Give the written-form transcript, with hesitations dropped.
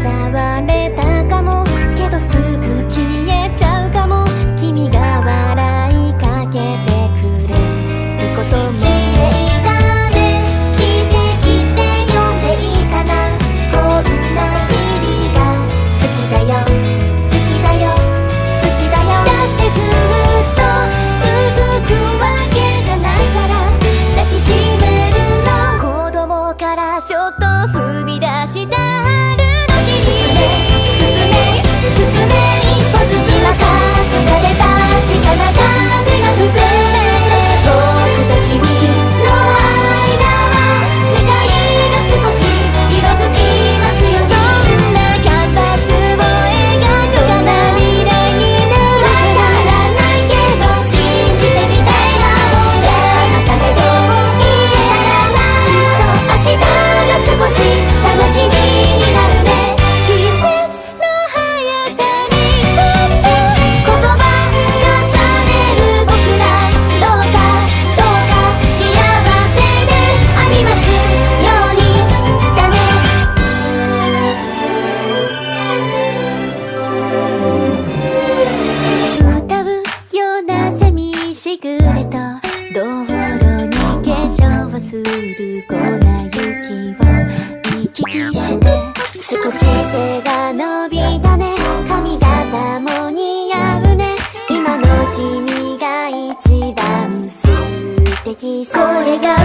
われたかもけどすぐ消えちゃうかも。君が笑いかけてくれることも綺麗だね。奇跡って呼んでいいかな。こんな日々が好きだよ好きだよ好きだよ。だってずっと続くわけじゃないから抱きしめるの。子供からちょっと踏み出した春の日に進め進め一歩ずつ。今風が出たしかな風が吹く全て僕と君の間は世界が少し色づきますよ。どんなキャンバスを描くかな未来になる。わからないけど信じてみたいな。じゃあまたねと言えたらな。きっと明日が少し楽しみになるね。季節の速さに沿って言葉重ねる僕ら。どうかどうか幸せでありますようにだね。歌うような寂しぐれと道路に化粧をする粉雪を行き来して少し背が伸びたね。髪型も似合うね。今の君が一番素敵さ。これが